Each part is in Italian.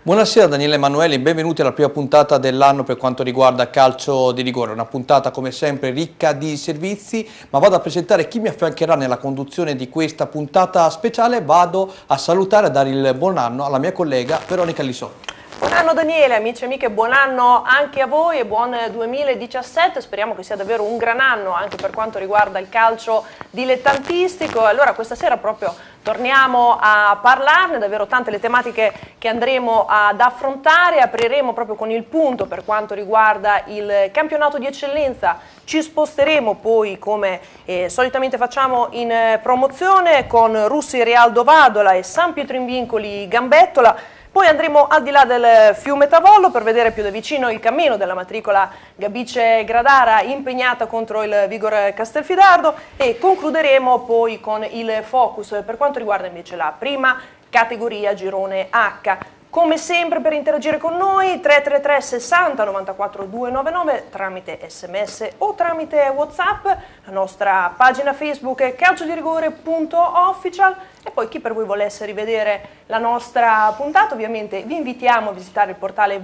Buonasera Daniele Emanueli, benvenuti alla prima puntata dell'anno per quanto riguarda calcio di rigore. Una puntata come sempre ricca di servizi, ma vado a presentare chi mi affiancherà nella conduzione di questa puntata speciale. Vado a salutare e a dare il buon anno alla mia collega Veronica Lisotti. Buon anno Daniele, amici e amiche, buon anno anche a voi e buon 2017, speriamo che sia davvero un gran anno anche per quanto riguarda il calcio dilettantistico. Allora questa sera proprio torniamo a parlarne, davvero tante le tematiche che andremo ad affrontare, apriremo proprio con il punto per quanto riguarda il campionato di eccellenza, ci sposteremo poi come solitamente facciamo in promozione con Russi Realdo Vadola e San Pietro in Vincoli Gambettola. Poi andremo al di là del fiume Tavollo per vedere più da vicino il cammino della matricola Gabice Gradara impegnata contro il Vigor Castelfidardo e concluderemo poi con il focus per quanto riguarda invece la prima categoria girone H. Come sempre per interagire con noi 333 60 94 299 tramite sms o tramite WhatsApp, la nostra pagina Facebook è calciodirigore.official e poi chi per voi volesse rivedere la nostra puntata ovviamente vi invitiamo a visitare il portale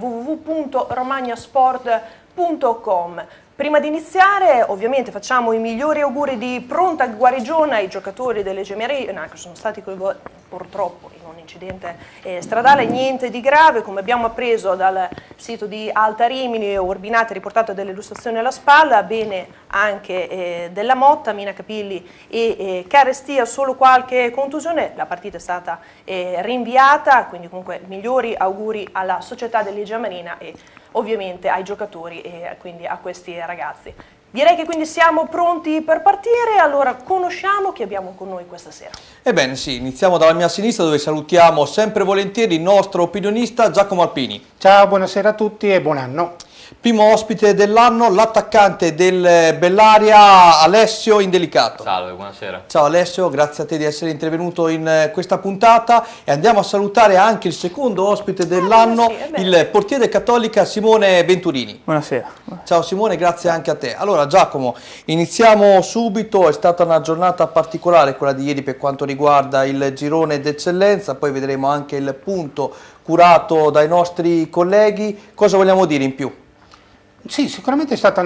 www.romagnasport.com. Prima di iniziare ovviamente facciamo i migliori auguri di pronta guarigione ai giocatori delle Gemarina che sono stati coinvolti purtroppo in un incidente stradale, niente di grave, come abbiamo appreso dal sito di Alta Rimini, Urbinati ha riportato delle illustrazioni alla spalla, bene anche della Motta, Mina Capilli e Carestia, solo qualche contusione, la partita è stata rinviata, quindi comunque migliori auguri alla società delle Gemarina e ovviamente ai giocatori e quindi a questi ragazzi. Direi che quindi siamo pronti per partire, allora conosciamo chi abbiamo con noi questa sera. Ebbene sì, iniziamo dalla mia sinistra dove salutiamo sempre volentieri il nostro opinionista Giacomo Alpini. Ciao, buonasera a tutti e buon anno. Primo ospite dell'anno, l'attaccante del Bellaria, Alessio Indelicato. Salve, buonasera. Ciao Alessio, grazie a te di essere intervenuto in questa puntata e andiamo a salutare anche il secondo ospite dell'anno, il portiere Cattolica Simone Venturini. Buonasera. Ciao Simone, grazie anche a te. Allora Giacomo, iniziamo subito, è stata una giornata particolare quella di ieri per quanto riguarda il girone d'eccellenza, poi vedremo anche il punto curato dai nostri colleghi. Cosa vogliamo dire in più? Sì, sicuramente è stata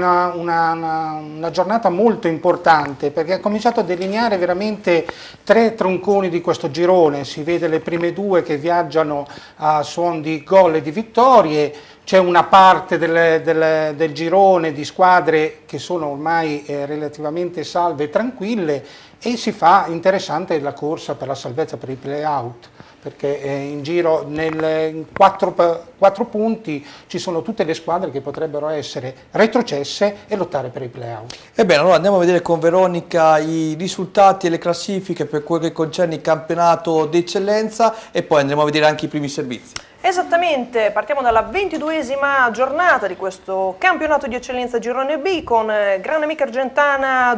una giornata molto importante perché ha cominciato a delineare veramente tre tronconi di questo girone, si vede le prime due che viaggiano a suon di gol e di vittorie, c'è una parte del girone di squadre che sono ormai relativamente salve e tranquille e si fa interessante la corsa per la salvezza per i play-out. Perché in giro in quattro punti ci sono tutte le squadre che potrebbero essere retrocesse e lottare per i play-out. Ebbene, allora andiamo a vedere con Veronica i risultati e le classifiche per quel che concerne il campionato d'eccellenza e poi andremo a vedere anche i primi servizi. Esattamente, partiamo dalla 22esima giornata di questo campionato di eccellenza girone B con Grande Amica Argentana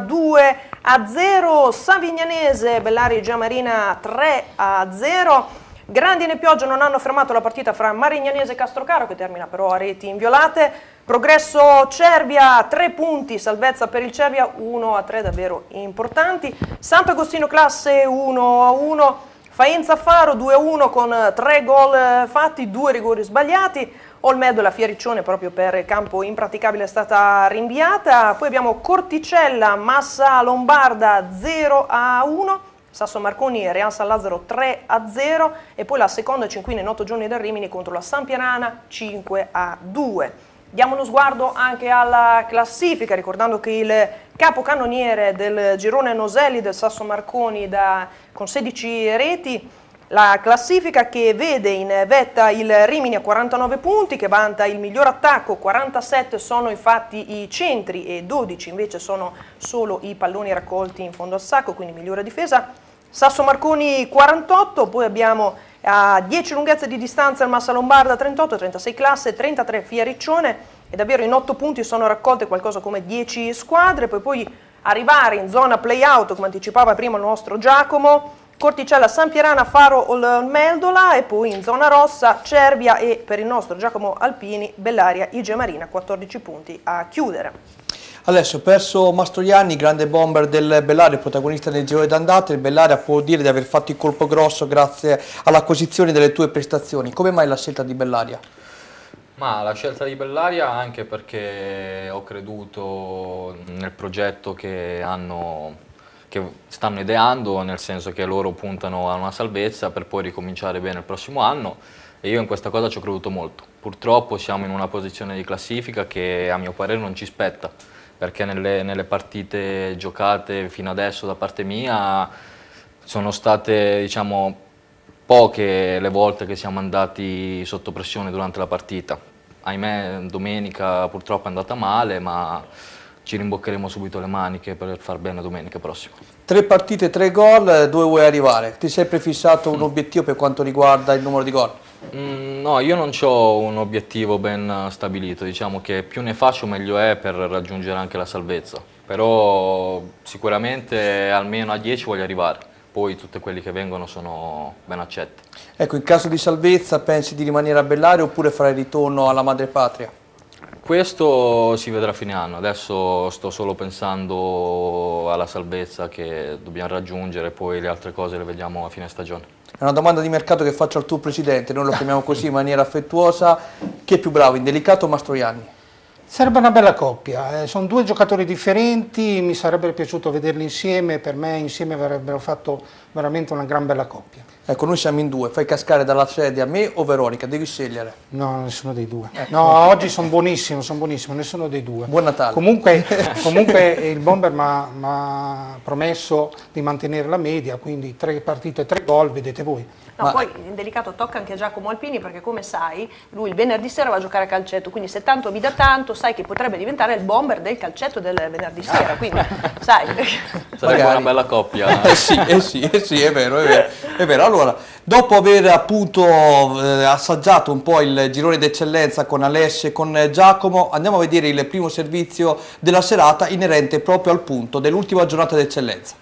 2-0, Savignanese Bellaria Giamarina 3-0. Grandine e pioggia non hanno fermato la partita fra Marignanese e Castrocaro che termina però a reti inviolate. Progresso Cervia 3 punti, salvezza per il Cervia 1-3 davvero importanti. Sant'Agostino Classe 1-1. Faenza Faro 2-1 con 3 gol fatti, 2 rigori sbagliati. Olmedo la Fiericcione proprio per campo impraticabile è stata rinviata. Poi abbiamo Corticella, Massa Lombarda 0-1. Sasso Marconi e Real San Lazzaro 3-0 e poi la seconda cinquina in 8 giorni del Rimini contro la Sampierana 5-2. Diamo uno sguardo anche alla classifica ricordando che il capocannoniere del girone Noselli del Sasso Marconi con 16 reti, la classifica che vede in vetta il Rimini a 49 punti che vanta il miglior attacco, 47 sono infatti i centri e 12 invece sono solo i palloni raccolti in fondo al sacco, quindi migliore difesa. Sasso Marconi 48, poi abbiamo a 10 lunghezze di distanza il Massa Lombarda 38, 36 Classe, 33 Fiericcione e davvero in 8 punti sono raccolte qualcosa come 10 squadre, poi arrivare in zona play-out come anticipava prima il nostro Giacomo, Corticella, Sampierana, Faro, Olmeldola e poi in zona rossa Cervia e per il nostro Giacomo Alpini Bellaria Igemarina 14 punti a chiudere. Adesso perso Mastroianni, grande bomber del Bellaria, protagonista nel girone d'andata. Il Bellaria può dire di aver fatto il colpo grosso grazie all'acquisizione delle tue prestazioni. Come mai la scelta di Bellaria? Ma la scelta di Bellaria anche perché ho creduto nel progetto che stanno ideando, nel senso che loro puntano a una salvezza per poi ricominciare bene il prossimo anno, e io in questa cosa ci ho creduto molto. Purtroppo siamo in una posizione di classifica che a mio parere non ci spetta, perché nelle partite giocate fino adesso da parte mia sono state, diciamo, poche le volte che siamo andati sotto pressione durante la partita. Ahimè, domenica purtroppo è andata male, ma ci rimboccheremo subito le maniche per far bene domenica prossima. 3 partite, 3 gol, dove vuoi arrivare? Ti sei prefissato un obiettivo per quanto riguarda il numero di gol? No, io non ho un obiettivo ben stabilito, diciamo che più ne faccio meglio è per raggiungere anche la salvezza, però sicuramente almeno a 10 voglio arrivare. Poi tutti quelli che vengono sono ben accetti. Ecco, in caso di salvezza pensi di rimanere a Bellaria oppure fare ritorno alla madrepatria? Questo si vedrà a fine anno, adesso sto solo pensando alla salvezza che dobbiamo raggiungere, poi le altre cose le vediamo a fine stagione. È una domanda di mercato che faccio al tuo presidente, noi lo chiamiamo così in maniera affettuosa. Chi è più bravo, Indelicato o Mastroianni? Sarebbe una bella coppia, sono 2 giocatori differenti, mi sarebbe piaciuto vederli insieme, per me insieme avrebbero fatto veramente una gran bella coppia. Ecco, noi siamo in 2, fai cascare dalla sedia me o Veronica, devi scegliere. No, nessuno dei 2. No, oggi sono buonissimo, nessuno dei 2. Buon Natale. Comunque il bomber mi ha promesso di mantenere la media, quindi 3 partite, 3 gol, vedete voi. No, poi in delicato tocca anche a Giacomo Alpini, perché come sai lui il venerdì sera va a giocare a calcetto, quindi se tanto mi dà tanto sai che potrebbe diventare il bomber del calcetto del venerdì sera, quindi sai. Sarebbe una bella coppia. sì, è vero, è vero. Allora, dopo aver appunto assaggiato un po' il girone d'eccellenza con Alessio e con Giacomo, andiamo a vedere il primo servizio della serata inerente proprio al punto dell'ultima giornata d'eccellenza.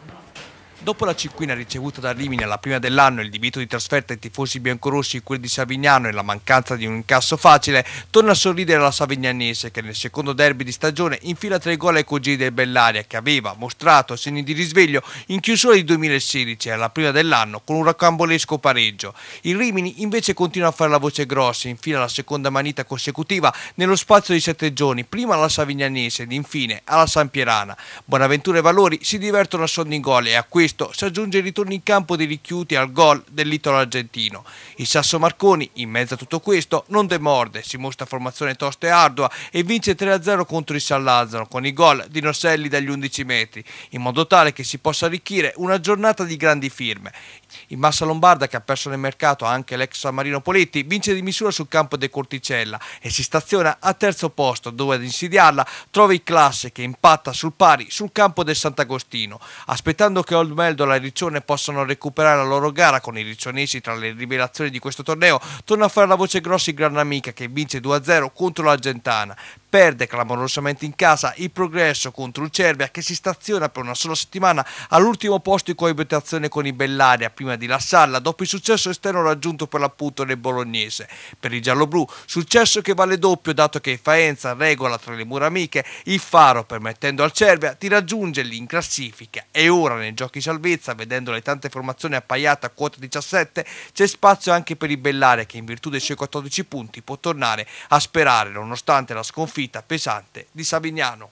Dopo la cinquina ricevuta da Rimini alla prima dell'anno, il divieto di trasferta ai tifosi biancorossi, quelli di Savignano e la mancanza di un incasso facile, torna a sorridere la Savignanese che nel secondo derby di stagione infila 3 gol ai cugini del Bellaria, che aveva mostrato segni di risveglio in chiusura di 2016 alla prima dell'anno con un rocambolesco pareggio. Il Rimini invece continua a fare la voce grossa, infila la seconda manita consecutiva nello spazio di 7 giorni, prima alla Savignanese ed infine alla Sampierana. Bonaventura e Valori si divertono a sonno in gol e a questo si aggiunge il ritorno in campo di Ricchiuti al gol dell'italo argentino. Il Sasso Marconi, in mezzo a tutto questo, non demorde, si mostra formazione tosta e ardua e vince 3-0 contro il San Lazzaro con i gol di Noselli dagli 11 metri, in modo tale che si possa arricchire una giornata di grandi firme. In Massa Lombarda, che ha perso nel mercato anche l'ex San Marino Poletti, vince di misura sul campo del Corticella e si staziona a terzo posto, dove ad insidiarla trova il Classe che impatta sul pari sul campo del Sant'Agostino. Aspettando che Old Meldola e Riccione possano recuperare la loro gara con i riccionesi tra le rivelazioni di questo torneo, torna a fare la voce grossa il Gran Amica che vince 2-0 contro l'Argentana. Perde clamorosamente in casa il Progresso contro il Cervia che si staziona per una sola settimana all'ultimo posto in coabitazione con il Bellaria prima di lasciarla dopo il successo esterno raggiunto per l'appunto nel bolognese. Per i gialloblu successo che vale doppio dato che Faenza regola tra le mura amiche il Faro permettendo al Cervia di raggiungerli in classifica e ora nei giochi salvezza vedendo le tante formazioni appaiate a quota 17 c'è spazio anche per il Bellaria che in virtù dei suoi 14 punti può tornare a sperare nonostante la sconfitta pesante di Savignano.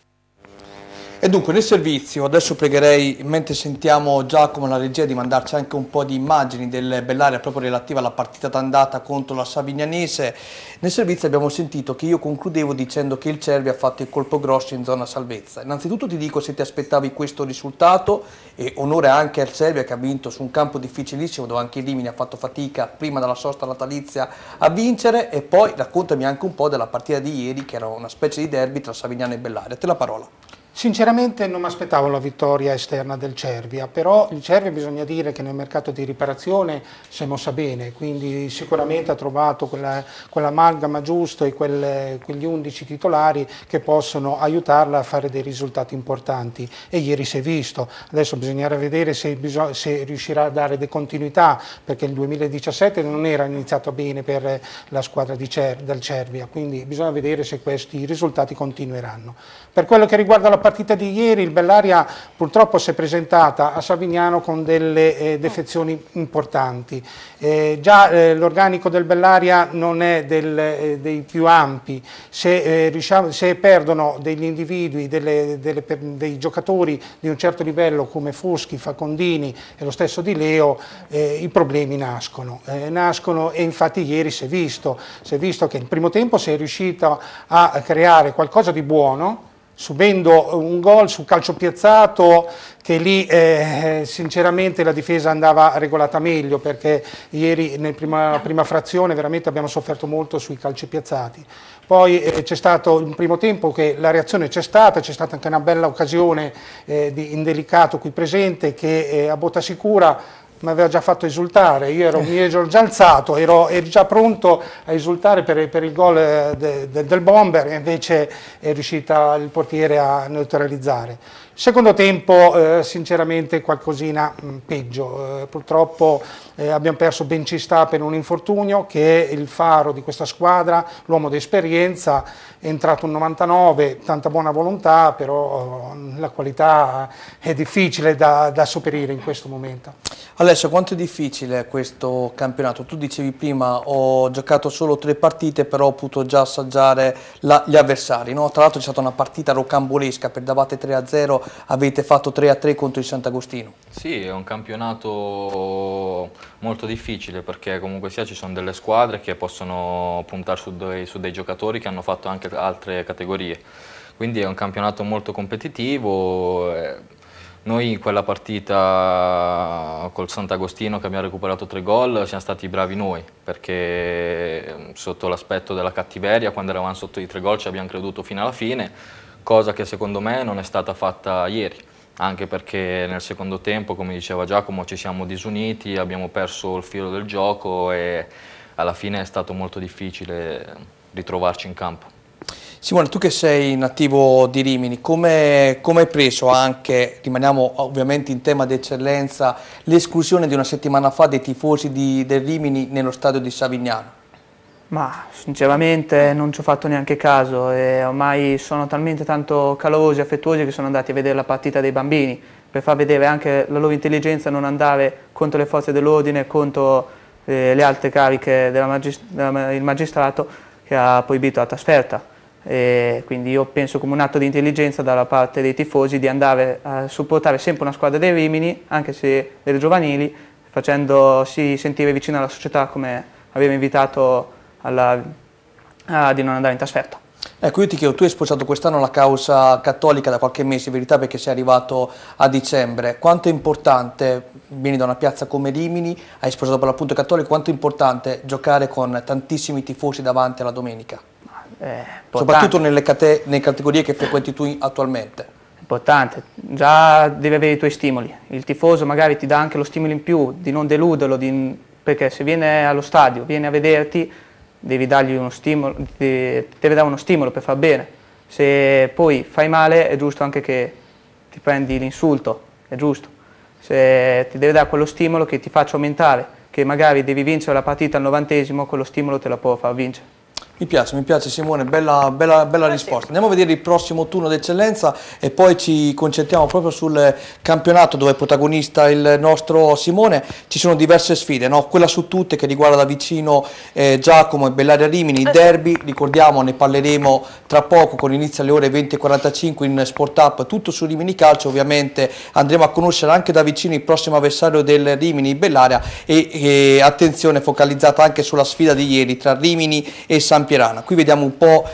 E dunque nel servizio adesso pregherei, mentre sentiamo Giacomo la regia, di mandarci anche un po' di immagini del Bellaria proprio relativa alla partita d'andata contro la Savignanese. Nel servizio abbiamo sentito che io concludevo dicendo che il Cervi ha fatto il colpo grosso in zona salvezza. Innanzitutto ti dico se ti aspettavi questo risultato e onore anche al Cervi che ha vinto su un campo difficilissimo dove anche il Rimini ha fatto fatica prima della sosta natalizia a vincere, e poi raccontami anche un po' della partita di ieri che era una specie di derby tra Savignano e Bellaria. A te la parola. Sinceramente non mi aspettavo la vittoria esterna del Cervia, però il Cervia bisogna dire che nel mercato di riparazione si è mossa bene, quindi sicuramente ha trovato quell'amalgama giusto e quegli 11 titolari che possono aiutarla a fare dei risultati importanti, e ieri si è visto. Adesso bisognerà vedere se riuscirà a dare continuità, perché il 2017 non era iniziato bene per la squadra del Cervia, quindi bisogna vedere se questi risultati continueranno. Per quello che riguarda la partita di ieri, il Bellaria purtroppo si è presentata a Savignano con delle defezioni importanti. Già l'organico del Bellaria non è dei più ampi, se perdono degli individui, dei giocatori di un certo livello come Fuschi, Facondini e lo stesso Di Leo, i problemi nascono e infatti ieri si è visto che il primo tempo si è riuscito a creare qualcosa di buono, subendo un gol su calcio piazzato che lì sinceramente la difesa andava regolata meglio, perché ieri nella prima frazione veramente abbiamo sofferto molto sui calci piazzati. Poi c'è stato un primo tempo che la reazione c'è stata anche una bella occasione di Indelicato qui presente che a botta sicura mi aveva già fatto esultare. Mi ero già alzato, ero già pronto a esultare per il gol del Bomber, e invece è riuscita il portiere a neutralizzare. Secondo tempo sinceramente qualcosina peggio, purtroppo abbiamo perso Bencista per un infortunio, che è il faro di questa squadra, l'uomo d'esperienza, è entrato un 99, tanta buona volontà, però la qualità è difficile da sopperire in questo momento. Alessio, quanto è difficile questo campionato? Tu dicevi prima, ho giocato solo 3 partite, però ho potuto già assaggiare gli avversari, no? Tra l'altro c'è stata una partita rocambolesca, perdevate 3-0, avete fatto 3-3 contro il Sant'Agostino. Sì, è un campionato molto difficile, perché comunque sia ci sono delle squadre che possono puntare su dei giocatori che hanno fatto anche altre categorie, quindi è un campionato molto competitivo. Noi in quella partita col Sant'Agostino, che abbiamo recuperato 3 gol, siamo stati bravi noi, perché sotto l'aspetto della cattiveria, quando eravamo sotto i 3 gol ci abbiamo creduto fino alla fine, cosa che secondo me non è stata fatta ieri, anche perché nel secondo tempo, come diceva Giacomo, ci siamo disuniti, abbiamo perso il filo del gioco e alla fine è stato molto difficile ritrovarci in campo. Simone, tu che sei nativo di Rimini, come hai preso anche, rimaniamo ovviamente in tema di eccellenza, l'esclusione di una settimana fa dei tifosi del Rimini nello stadio di Savignano? Ma sinceramente non ci ho fatto neanche caso, e ormai sono talmente tanto calorosi e affettuosi che sono andati a vedere la partita dei bambini, per far vedere anche la loro intelligenza, non andare contro le forze dell'ordine, contro le alte cariche del magistrato che ha proibito la trasferta. E quindi io penso, come un atto di intelligenza dalla parte dei tifosi, di andare a supportare sempre una squadra dei Rimini, anche se delle giovanili, facendosi sentire vicino alla società, come aveva invitato di non andare in trasferta. Ecco, io ti chiedo, tu hai sposato quest'anno la causa cattolica da qualche mese, in verità, perché sei arrivato a dicembre. Quanto è importante, vieni da una piazza come Rimini, hai sposato per l'appunto cattolico, quanto è importante giocare con tantissimi tifosi davanti alla domenica? Soprattutto nelle categorie che frequenti tu attualmente. Importante, già devi avere i tuoi stimoli. Il tifoso magari ti dà anche lo stimolo in più di non deluderlo, perché se viene allo stadio, viene a vederti, devi dargli uno stimolo, deve dare uno stimolo per far bene. Se poi fai male è giusto anche che ti prendi l'insulto, è giusto. Se ti deve dare quello stimolo che ti faccia aumentare, che magari devi vincere la partita al 90°, quello stimolo te la può far vincere. Mi piace Simone, bella risposta. Sì. Andiamo a vedere il prossimo turno d'eccellenza e poi ci concentriamo proprio sul campionato, dove è protagonista il nostro Simone. Ci sono diverse sfide, no? Quella su tutte che riguarda da vicino Giacomo e Bellaria Rimini, il derby, ricordiamo, ne parleremo tra poco, con inizio alle ore 20:45 in Sport Up, tutto su Rimini Calcio. Ovviamente andremo a conoscere anche da vicino il prossimo avversario del Rimini, Bellaria, e attenzione focalizzata anche sulla sfida di ieri tra Rimini e San Campierana. Qui vediamo un po'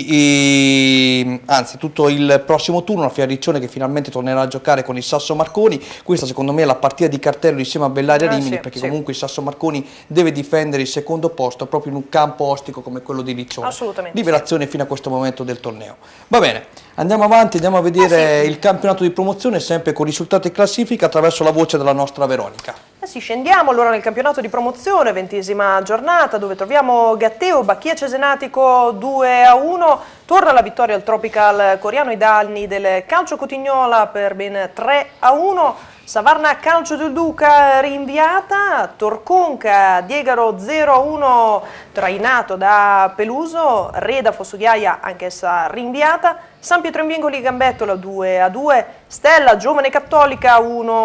anzi tutto il prossimo turno, la Fiariccione che finalmente tornerà a giocare con il Sasso Marconi. Questa secondo me è la partita di cartello insieme a Bellaria Rimini, perché comunque il Sasso Marconi deve difendere il secondo posto proprio in un campo ostico come quello di Riccione. Assolutamente. Liberazione fino a questo momento del torneo. Va bene, andiamo avanti, andiamo a vedere il campionato di promozione sempre con risultati e classifica attraverso la voce della nostra Veronica. Sì, scendiamo allora nel campionato di promozione, 20ª giornata, dove troviamo Gatteo, Bacchia Cesenatico 2-1, torna la vittoria al Tropical Coriano ai danni del Calcio Cotignola per ben 3-1, Savarna Calcio del Duca rinviata, Torconca Diegaro 0-1 trainato da Peluso, Reda Fossughiaia anch'essa rinviata, San Pietro in Vincoli Gambettola 2-2, Stella Giovane Cattolica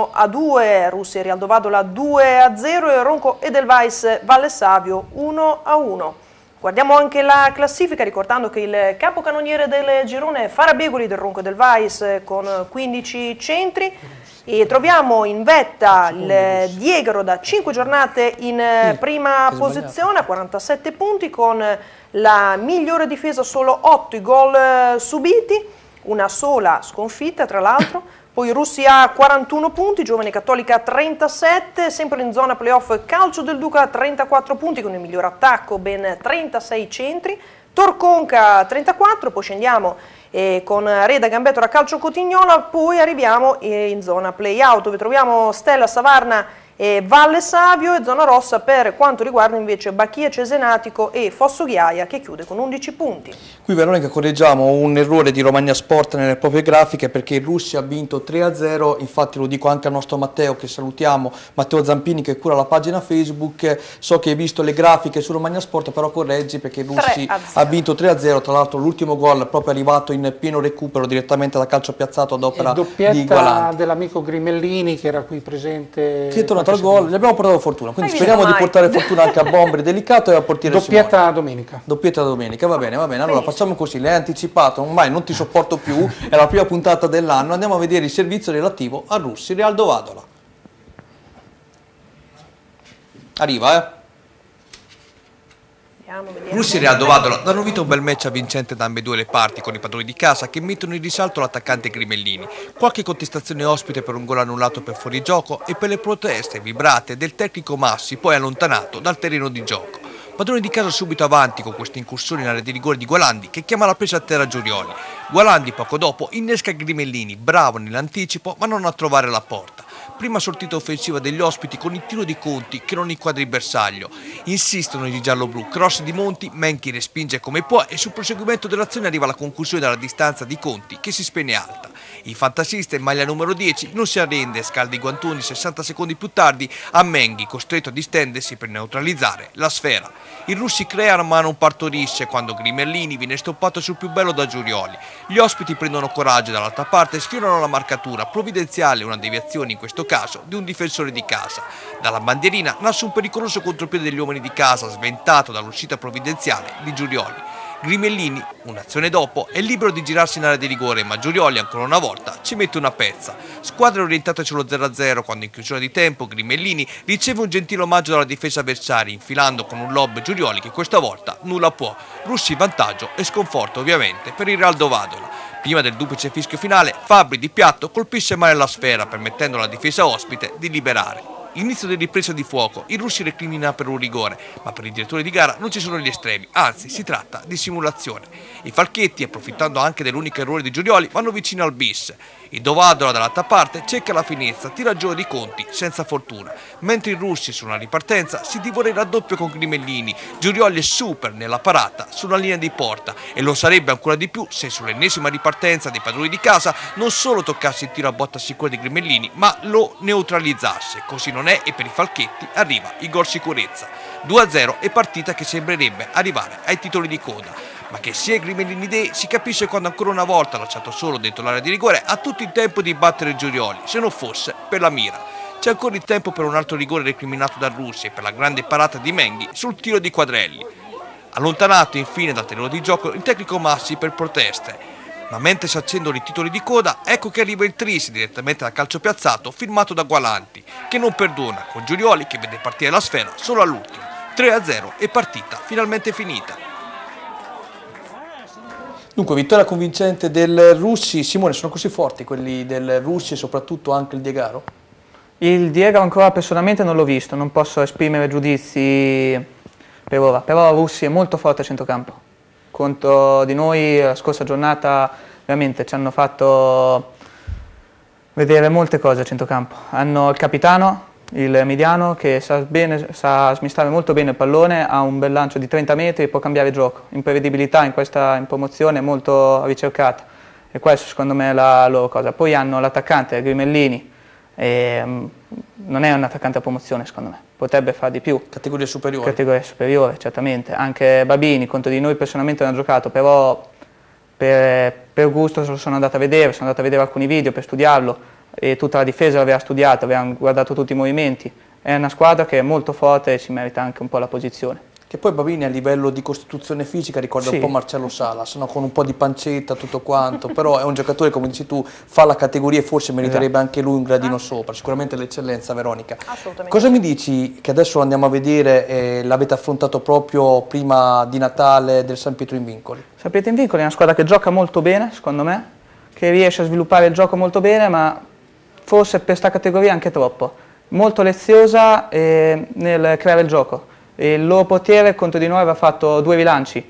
1-2, Russia Real Dovadola 2-0 e Ronco Edelweiss Valle Savio 1-1. Guardiamo anche la classifica ricordando che il capocannoniere del girone è Farabegoli del Ronco Edelweiss con 15 centri. E troviamo in vetta il Diegaro da 5 giornate in prima posizione a 47 punti con la migliore difesa, solo 8 i gol subiti, una sola sconfitta tra l'altro. Poi Russia a 41 punti, Giovane Cattolica 37, sempre in zona playoff Calcio del Duca a 34 punti con il miglior attacco, ben 36 centri. Torconca 34, poi scendiamo con Reda Gambettola Calcio Cotignola, poi arriviamo in zona play-out dove troviamo Stella Savarna e Valle Savio e zona rossa per quanto riguarda invece Bacchia Cesenatico e Fossughiaia che chiude con 11 punti. Qui Veronica correggiamo un errore di Romagna Sport nelle proprie grafiche perché il Russia ha vinto 3-0, infatti lo dico anche al nostro Matteo che salutiamo, Matteo Zampini che cura la pagina Facebook, so che hai visto le grafiche su Romagna Sport però correggi perché il Russia ha vinto 3-0, tra l'altro l'ultimo gol proprio arrivato in pieno recupero direttamente da calcio piazzato ad opera di Gualanti. Dell'amico Grimellini che era qui presente. Che è tornato al gol, gli abbiamo portato fortuna, quindi speriamo di portare fortuna anche a Bombri Delicato e a portiere doppietta Simone. Domenica. Doppietta domenica, va bene, allora facciamo così, l'hai anticipato, ormai non ti sopporto più, è la prima puntata dell'anno, andiamo a vedere il servizio relativo a Russia Real Dovadola. Arriva, Russia Real Dovadola danno vita a un bel match avvincente da ambedue le parti con i padroni di casa che mettono in risalto l'attaccante Grimellini. Qualche contestazione ospite per un gol annullato per fuorigioco e per le proteste vibrate del tecnico Massi poi allontanato dal terreno di gioco. Padroni di casa subito avanti con questa incursione in area di rigore di Gualandi che chiama la presa a terra Giurioli. Gualandi poco dopo innesca Grimellini, bravo nell'anticipo ma non a trovare la porta. Prima sortita offensiva degli ospiti con il tiro di Conti che non inquadra il bersaglio. Insistono i gialloblu, cross di Monti, Menchi respinge come può e sul proseguimento dell'azione arriva la conclusione dalla distanza di Conti che si spenne alta. Il fantasista in maglia numero 10 non si arrende e scalda i guantoni 60 secondi più tardi a Menghi costretto a distendersi per neutralizzare la sfera. I russi creano ma non partorisce quando Grimellini viene stoppato sul più bello da Giurioli. Gli ospiti prendono coraggio e dall'altra parte sfiorano la marcatura provvidenziale, una deviazione in questo caso di un difensore di casa. Dalla bandierina nasce un pericoloso contropiede degli uomini di casa sventato dall'uscita provvidenziale di Giurioli. Grimellini, un'azione dopo, è libero di girarsi in area di rigore ma Giurioli ancora una volta ci mette una pezza. Squadre orientate sullo 0-0 quando in chiusura di tempo Grimellini riceve un gentile omaggio dalla difesa avversaria infilando con un lob Giurioli che questa volta nulla può. Russi in vantaggio e sconforto ovviamente per il Real Dovadola. Prima del duplice fischio finale, Fabbri di piatto colpisce male la sfera permettendo alla difesa ospite di liberare. Inizio di ripresa di fuoco, i russi recrimina per un rigore, ma per il direttore di gara non ci sono gli estremi, anzi si tratta di simulazione. I falchetti, approfittando anche dell'unico errore di Giurioli, vanno vicino al bis. Il Dovadola dall'altra parte cerca la finestra, tira giù di Conti senza fortuna, mentre i russi su una ripartenza si divora il raddoppio con Grimellini. Giurioli è super nella parata sulla linea di porta e lo sarebbe ancora di più se sull'ennesima ripartenza dei padroni di casa non solo toccasse il tiro a botta sicura di Grimellini ma lo neutralizzasse. Così non è e per i falchetti arriva il gol sicurezza. 2-0 e partita che sembrerebbe arrivare ai titoli di coda. Ma che sia Grimellini Day si capisce quando ancora una volta lasciato solo dentro l'area di rigore ha tutto il tempo di battere Giurioli, se non fosse per la mira. C'è ancora il tempo per un altro rigore recriminato da Russia e per la grande parata di Menghi sul tiro di Quadrelli. Allontanato infine dal terreno di gioco il tecnico Massi per proteste. Ma mentre si accendono i titoli di coda, ecco che arriva il tris direttamente dal calcio piazzato firmato da Gualanti, che non perdona, con Giurioli che vede partire la sfera solo all'ultimo. 3-0 e partita finalmente finita. Dunque, vittoria convincente del Russi. Simone, sono così forti quelli del Russi e soprattutto anche il Diegaro? Il Diego ancora personalmente non l'ho visto, non posso esprimere giudizi per ora, però Russi è molto forte a centrocampo. Contro di noi la scorsa giornata veramente ci hanno fatto vedere molte cose a centrocampo. Hanno il capitano, il mediano, che sa smistare molto bene il pallone, ha un bel lancio di 30 metri e può cambiare gioco. Imprevedibilità in promozione molto ricercata e questo secondo me è la loro cosa. Poi hanno l'attaccante Grimellini, non è un attaccante a promozione secondo me, potrebbe fare di più. Categoria superiore? Categoria superiore, certamente. Anche Babini contro di noi personalmente non ha giocato, però per gusto sono andato a vedere alcuni video per studiarlo e tutta la difesa l'aveva studiata, avevamo guardato tutti i movimenti. È una squadra che è molto forte e si merita anche un po' la posizione. Che poi Babini a livello di costituzione fisica ricorda un po' Marcello Salas, no? Con un po' di pancetta, tutto quanto, però è un giocatore, come dici tu, fa la categoria e forse meriterebbe anche lui un gradino sopra, sicuramente l'eccellenza, Veronica. Assolutamente. Cosa mi dici, che adesso lo andiamo a vedere, l'avete affrontato proprio prima di Natale del San Pietro in Vincoli? San Pietro in Vincoli è una squadra che gioca molto bene, secondo me, che riesce a sviluppare il gioco molto bene, ma forse per questa categoria anche troppo. Molto leziosa nel creare il gioco. Il loro portiere contro di noi aveva fatto 2 rilanci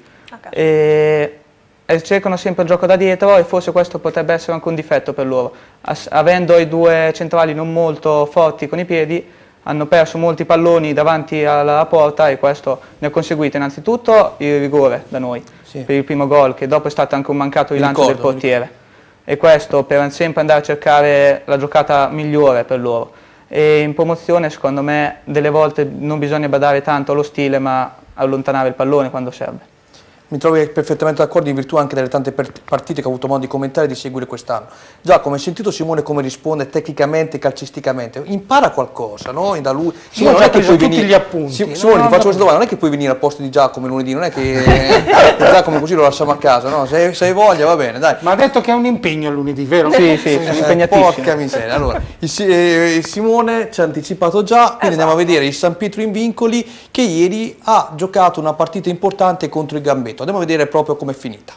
e cercano sempre il gioco da dietro e forse questo potrebbe essere anche un difetto per loro. Avendo i 2 centrali non molto forti con i piedi, hanno perso molti palloni davanti alla porta e questo ne ha conseguito innanzitutto il rigore da noi per il primo gol, che dopo è stato anche un mancato rilancio del portiere. E questo per sempre andare a cercare la giocata migliore per loro. E in promozione secondo me delle volte non bisogna badare tanto allo stile ma allontanare il pallone quando serve. Mi trovi perfettamente d'accordo in virtù anche delle tante partite che ho avuto modo di commentare e di seguire quest'anno. Giacomo, hai sentito Simone come risponde tecnicamente e calcisticamente? Impara qualcosa, no? Da lui. Simone, non è che puoi tutti gli appunti. Simone, ti faccio questa domanda, non è che puoi venire al posto di Giacomo lunedì, non è che Giacomo così lo lasciamo a casa, no? Se hai voglia va bene, dai. Ma ha detto che è un impegno lunedì, vero? Sì, impegnatissimo. Porca miseria. Allora, Simone ci ha anticipato già, quindi andiamo a vedere il San Pietro in Vincoli che ieri ha giocato una partita importante contro il Gambetto. Andiamo a vedere proprio com'è finita.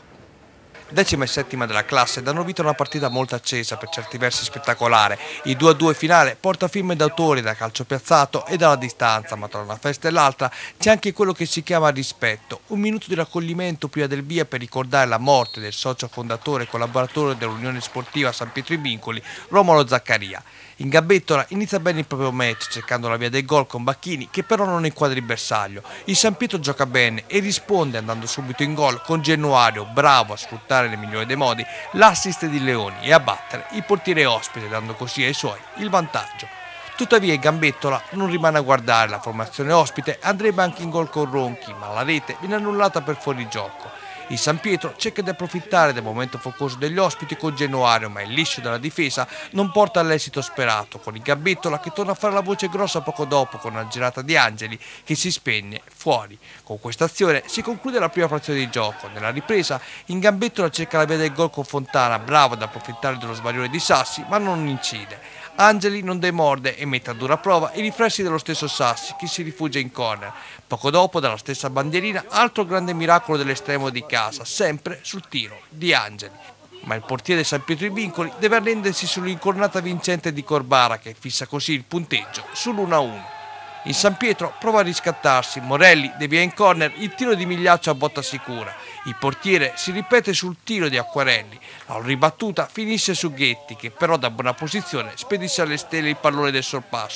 17ª della classe danno vita a una partita molto accesa, per certi versi spettacolare. Il 2-2 finale porta firme d'autori da calcio piazzato e dalla distanza, ma tra una festa e l'altra c'è anche quello che si chiama rispetto. Un minuto di raccoglimento prima del via per ricordare la morte del socio fondatore e collaboratore dell'Unione Sportiva San Pietro in Vincoli, Romolo Zaccaria. In Gambettola inizia bene il proprio match, cercando la via del gol con Bacchini, che però non inquadra il bersaglio. Il San Pietro gioca bene e risponde andando subito in gol con Genuario, bravo a sfruttare nel migliore dei modi l'assist di Leoni e a battere il portiere ospite, dando così ai suoi il vantaggio. Tuttavia il Gambettola non rimane a guardare, la formazione ospite andrebbe anche in gol con Ronchi, ma la rete viene annullata per fuorigioco. Il San Pietro cerca di approfittare del momento focoso degli ospiti con Genuario, ma il liscio della difesa non porta all'esito sperato, con il Gambettola che torna a fare la voce grossa poco dopo con una girata di Angeli che si spegne fuori. Con questa azione si conclude la prima frazione di gioco. Nella ripresa in Gambettola cerca la via del gol con Fontana, bravo ad approfittare dello sbaglione di Sassi, ma non incide. Angeli non demorde e mette a dura prova i riflessi dello stesso Sassi, che si rifugia in corner. Poco dopo, dalla stessa bandierina, altro grande miracolo dell'estremo di casa, sempre sul tiro di Angeli. Ma il portiere San Pietro in Vincoli deve arrendersi sull'incornata vincente di Corbara, che fissa così il punteggio sull'1-1. Il San Pietro prova a riscattarsi, Morelli devia in corner il tiro di Migliaccio a botta sicura. Il portiere si ripete sul tiro di Acquarelli, la ribattuta finisce su Ghetti che però da buona posizione spedisce alle stelle il pallone del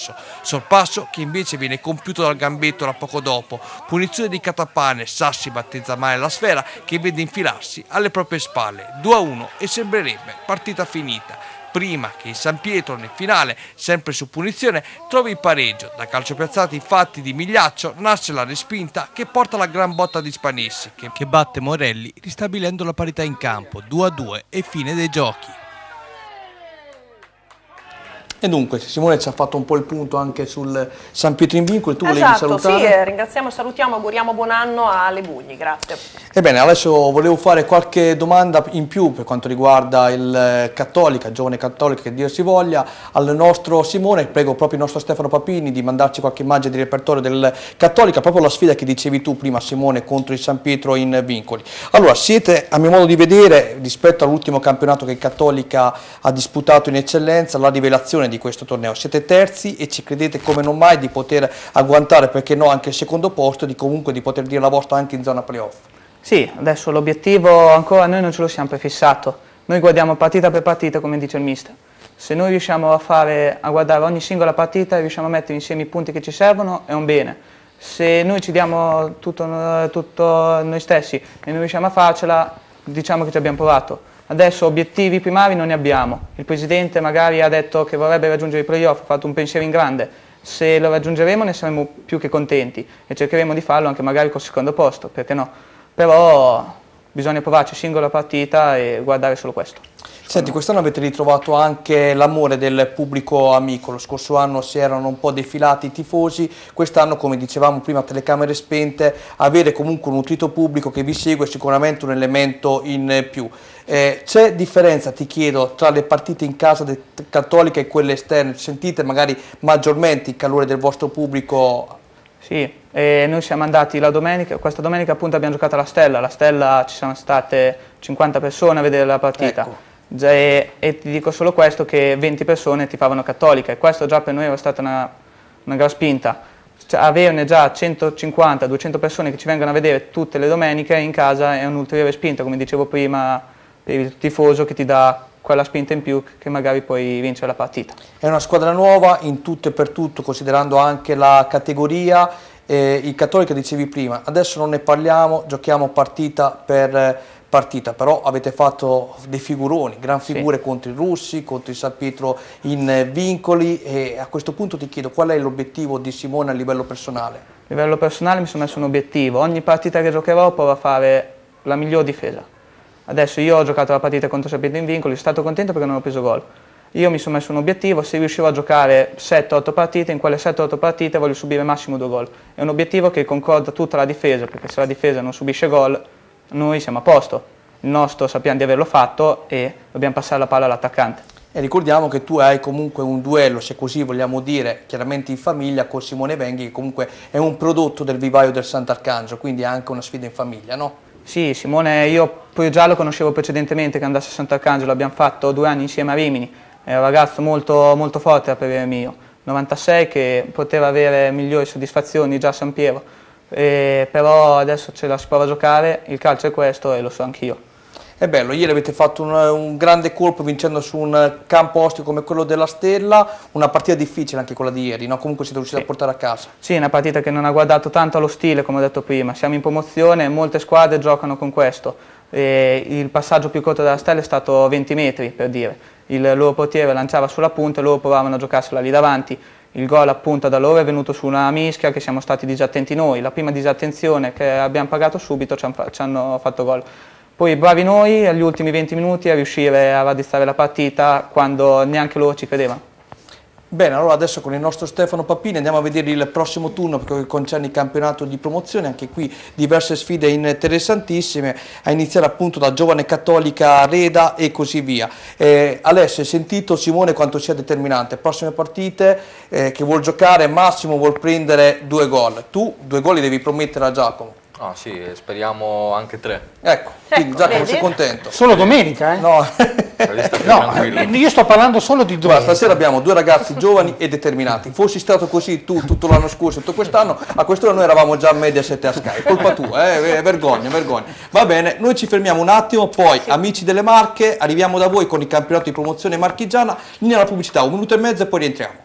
sorpasso che invece viene compiuto dal Gambettola poco dopo, punizione di Catapane, Sassi battezza male la sfera che vede infilarsi alle proprie spalle, 2-1 e sembrerebbe partita finita. Prima che il San Pietro nel finale, sempre su punizione, trovi il pareggio. Da calcio piazzato infatti di Migliaccio nasce la respinta che porta la gran botta di Spanessi, che batte Morelli ristabilendo la parità in campo, 2-2 e fine dei giochi. E dunque Simone ci ha fatto un po' il punto anche sul San Pietro in Vincoli, tu volevi salutare? Sì, ringraziamo e salutiamo, auguriamo buon anno alle Bugni, grazie. Ebbene, adesso volevo fare qualche domanda in più per quanto riguarda il Cattolica, il giovane Cattolica che Dio si voglia, al nostro Simone. Prego proprio il nostro Stefano Papini di mandarci qualche immagine di repertorio del Cattolica, proprio la sfida che dicevi tu prima Simone contro il San Pietro in Vincoli. Allora, siete a mio modo di vedere, rispetto all'ultimo campionato che il Cattolica ha disputato in eccellenza, la rivelazione di questo torneo. Siete terzi e ci credete come non mai di poter agguantare, perché no, anche il secondo posto, di comunque di poter dire la vostra anche in zona playoff. Sì, adesso l'obiettivo ancora noi non ce lo siamo prefissato, noi guardiamo partita per partita come dice il mister. Se noi riusciamo a guardare ogni singola partita e riusciamo a mettere insieme i punti che ci servono è un bene. Se noi ci diamo tutto noi stessi e non riusciamo a farcela, diciamo che ci abbiamo provato. Adesso obiettivi primari non ne abbiamo, il Presidente magari ha detto che vorrebbe raggiungere i playoff, ha fatto un pensiero in grande, se lo raggiungeremo ne saremo più che contenti e cercheremo di farlo anche magari col secondo posto, perché no? Però bisogna provarci singola partita e guardare solo questo. Senti, quest'anno avete ritrovato anche l'amore del pubblico amico, lo scorso anno si erano un po' defilati i tifosi, quest'anno come dicevamo prima telecamere spente, avere comunque un nutrito pubblico che vi segue è sicuramente un elemento in più. C'è differenza, ti chiedo, tra le partite in casa del Cattolica e quelle esterne? Sentite magari maggiormente il calore del vostro pubblico? Sì, noi siamo andati la domenica, questa domenica appunto abbiamo giocato alla Stella ci sono state 50 persone a vedere la partita. Ecco. E ti dico solo questo, che 20 persone tifavano Cattolica e questo già per noi era stata una gran spinta. Averne già 150-200 persone che ci vengono a vedere tutte le domeniche in casa è un'ulteriore spinta, come dicevo prima, per il tifoso che ti dà quella spinta in più che magari puoi vincere la partita. È una squadra nuova in tutto e per tutto, considerando anche la categoria, il Cattolica dicevi prima, adesso non ne parliamo, giochiamo partita per partita, però avete fatto dei figuroni, gran figure contro i russi, contro il San Pietro in Vincoli e a questo punto ti chiedo qual è l'obiettivo di Simone a livello personale? A livello personale mi sono messo un obiettivo, ogni partita che giocherò provo a fare la miglior difesa. Adesso io ho giocato la partita contro San Pietro in Vincoli, sono stato contento perché non ho preso gol. Io mi sono messo un obiettivo, se riuscivo a giocare 7-8 partite, in quelle 7-8 partite voglio subire massimo 2 gol. È un obiettivo che concorda tutta la difesa, perché se la difesa non subisce gol, noi siamo a posto. Il nostro sappiamo di averlo fatto e dobbiamo passare la palla all'attaccante. E ricordiamo che tu hai comunque un duello, se così vogliamo dire, chiaramente in famiglia con Simone Venghi, che comunque è un prodotto del vivaio del Sant'Arcangelo, quindi è anche una sfida in famiglia, no? Sì, Simone, io poi già lo conoscevo precedentemente che andasse a Sant'Arcangelo, abbiamo fatto 2 anni insieme a Rimini, è un ragazzo molto, molto forte a parere mio, 96 che poteva avere migliori soddisfazioni già a San Piero, però adesso ce la si prova a giocare, il calcio è questo e lo so anch'io. È bello, ieri avete fatto un grande colpo vincendo su un campo ostico come quello della Stella, una partita difficile anche quella di ieri, no? Comunque siete riusciti a portare a casa. Sì, una partita che non ha guardato tanto allo stile, come ho detto prima, siamo in promozione, molte squadre giocano con questo, il passaggio più corto della Stella è stato 20 metri per dire, il loro portiere lanciava sulla punta e loro provavano a giocarsela lì davanti, il gol appunto da loro è venuto su una mischia che siamo stati disattenti noi, la prima disattenzione che abbiamo pagato subito ci hanno fatto gol. Poi bravi noi agli ultimi 20 minuti a riuscire a raddrizzare la partita quando neanche loro ci credevano. Bene, allora adesso con il nostro Stefano Papini andiamo a vedere il prossimo turno per quello che concerne il campionato di promozione, anche qui diverse sfide interessantissime, a iniziare appunto da Giovane Cattolica Reda e così via. Alessio, hai sentito Simone quanto sia determinante, prossime partite che vuol giocare, Massimo vuol prendere 2 gol, tu 2 gol li devi promettere a Giacomo. Ah sì, speriamo anche 3. Ecco, quindi Giacomo sei contento. Solo domenica, eh? No. No, io sto parlando solo di 2. Guarda, stasera abbiamo 2 ragazzi giovani e determinati. Fossi stato così tu tutto l'anno scorso, tutto quest'anno, a quest'ora noi eravamo già a Mediaset e a Sky. Colpa tua, vergogna, vergogna. Va bene, noi ci fermiamo un attimo, poi amici delle Marche, arriviamo da voi con il campionato di promozione marchigiana, linea alla pubblicità, 1 minuto e mezzo e poi rientriamo.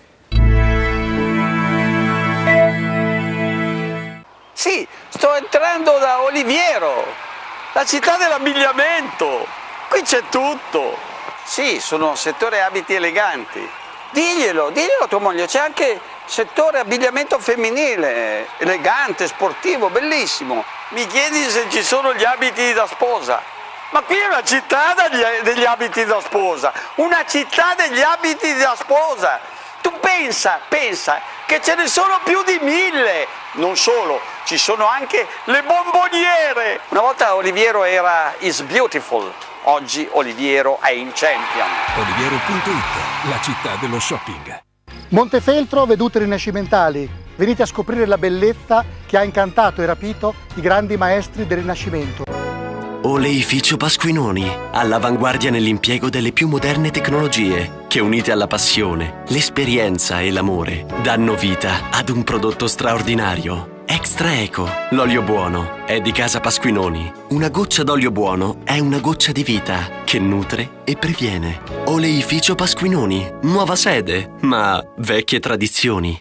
Sì, sto entrando da Oliviero, la città dell'abbigliamento. Qui c'è tutto. Sì, sono settore abiti eleganti. Diglielo a tua moglie, c'è anche settore abbigliamento femminile, elegante, sportivo, bellissimo. Mi chiedi se ci sono gli abiti da sposa. Ma qui è una città degli abiti da sposa, una città degli abiti da sposa. Tu pensa che ce ne sono più di 1000. Non solo, ci sono anche le bomboniere. Una volta Oliviero era Is Beautiful, oggi Oliviero è in Champion. Oliviero.it, la città dello shopping. Montefeltro, vedute rinascimentali. Venite a scoprire la bellezza che ha incantato e rapito i grandi maestri del Rinascimento. Oleificio Pasquinoni, all'avanguardia nell'impiego delle più moderne tecnologie, che unite alla passione, l'esperienza e l'amore, danno vita ad un prodotto straordinario. Extra Eco, l'olio buono, è di casa Pasquinoni. Una goccia d'olio buono è una goccia di vita che nutre e previene. Oleificio Pasquinoni, nuova sede, ma vecchie tradizioni.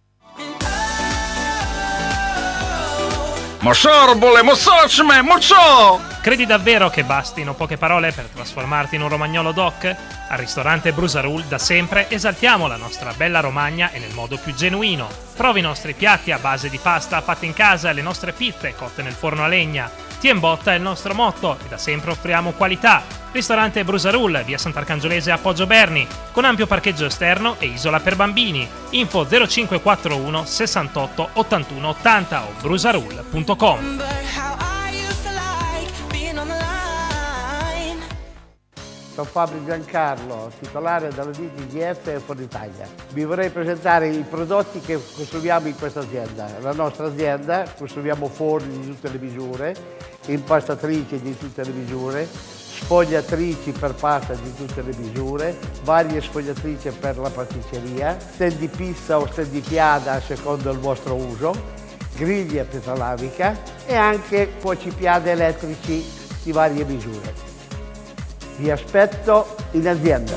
Credi davvero che bastino poche parole per trasformarti in un romagnolo doc? Al ristorante Brusarul da sempre esaltiamo la nostra bella Romagna e nel modo più genuino. Trovi i nostri piatti a base di pasta fatti in casa e le nostre pizze cotte nel forno a legna. Tiembotta è il nostro motto e da sempre offriamo qualità. Ristorante Brusarul, via Sant'Arcangiolese a Poggio Berni, con ampio parcheggio esterno e isola per bambini. Info 0541 68 81 80 o brusarul.com. Sono Fabio Giancarlo, titolare della DGF e Ford Italia. Vi vorrei presentare i prodotti che costruiamo in questa azienda. La nostra azienda, costruiamo forni di tutte le misure, impastatrici di tutte le misure, sfogliatrici per pasta di tutte le misure, varie sfogliatrici per la pasticceria, stand di pizza o stand di piada a secondo il vostro uso, griglia petrolavica e anche cuocipiade elettrici di varie misure. Vi aspetto in azienda.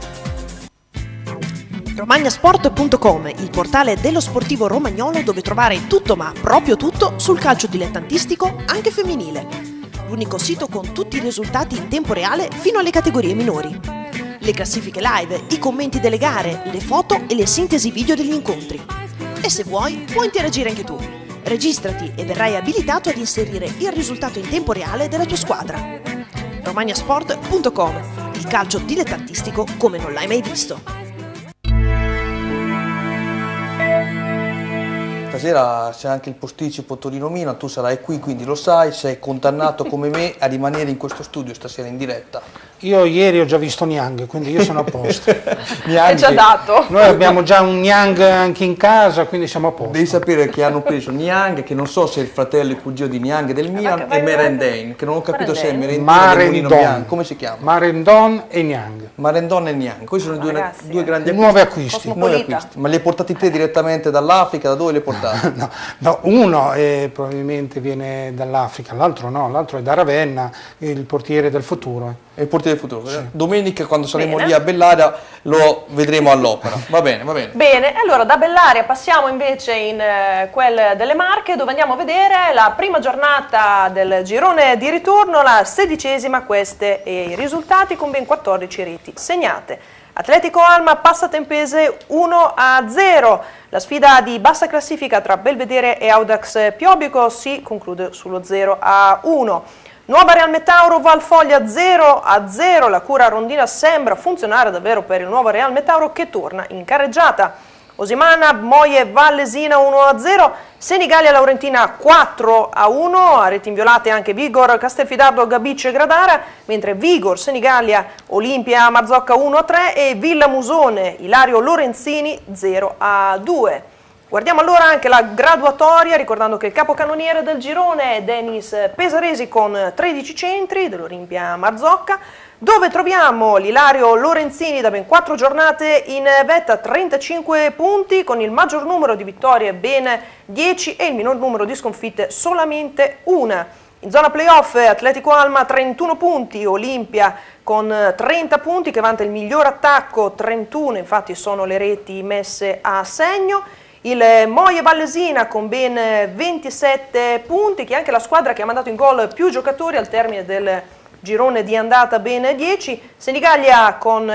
Romagnasport.com, il portale dello sportivo romagnolo dove trovare tutto ma proprio tutto sul calcio dilettantistico anche femminile. L'unico sito con tutti i risultati in tempo reale fino alle categorie minori. Le classifiche live, i commenti delle gare, le foto e le sintesi video degli incontri. E se vuoi, puoi interagire anche tu. Registrati e verrai abilitato ad inserire il risultato in tempo reale della tua squadra. Romagnasport.com, il calcio dilettantistico come non l'hai mai visto. Stasera c'è anche il posticipo Torino-Mina, tu sarai qui, quindi lo sai, sei condannato come me a rimanere in questo studio stasera in diretta. Io ieri ho già visto Niang, quindi io sono a posto. È già dato. Noi abbiamo già un Niang anche in casa, quindi siamo a posto. Devi sapere che hanno preso Niang, che non so se è il fratello e il cugino di Niang del Milan, e Merendane, che non ho capito se è Merendane del Mulino Bianco, come si chiama? Marendon e Niang. Marendon e Niang, questi sono due grandi acquisti. Nuovi acquisti. Ma li hai portati te direttamente dall'Africa? Da dove li hai portati? No, uno probabilmente viene dall'Africa, l'altro no, l'altro è da Ravenna, il portiere del futuro. È il portiere del futuro. Sì. Domenica, quando saremo lì a Bellaria, lo vedremo all'opera. Va bene, va bene. Bene, allora da Bellaria passiamo invece in quel delle Marche, dove andiamo a vedere la prima giornata del girone di ritorno, la 16ª, queste e i risultati con ben 14 reti segnate. Atletico Alma Passatempese 1-0. La sfida di bassa classifica tra Belvedere e Audax Piobico si conclude sullo 0-1. Nuova Real Metauro Valfoglia 0-0. La cura rondina sembra funzionare davvero per il nuovo Real Metauro che torna in carreggiata. Osimana Moie Vallesina 1-0. Senigallia Laurentina 4-1. A reti inviolate anche Vigor Castelfidardo Gabice Gradara, mentre Vigor Senigallia Olimpia Marzocca 1-3 e Villa Musone Ilario Lorenzini 0-2. Guardiamo allora anche la graduatoria, ricordando che il capocannoniere del girone è Denis Pesaresi con 13 centri dell'Olimpia Marzocca, dove troviamo l'Ilario Lorenzini da ben 4 giornate in vetta, 35 punti, con il maggior numero di vittorie ben 10 e il minor numero di sconfitte solamente una. In zona playoff Atletico Alma 31 punti, Olimpia con 30 punti che vanta il miglior attacco, 31 infatti sono le reti messe a segno. Il Moie Vallesina con ben 27 punti, che è anche la squadra che ha mandato in gol più giocatori al termine del girone di andata ben 10, Senigallia con